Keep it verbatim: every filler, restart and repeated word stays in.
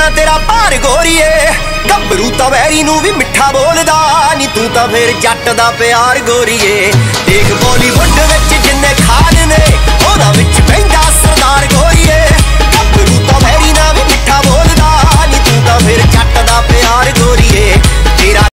किन्ना तेरा भार गोरीए, गभरू तां वैरी नूं भी मिठा बोलदा नी, तू तां फिर जट दा प्यार गोरीए। देख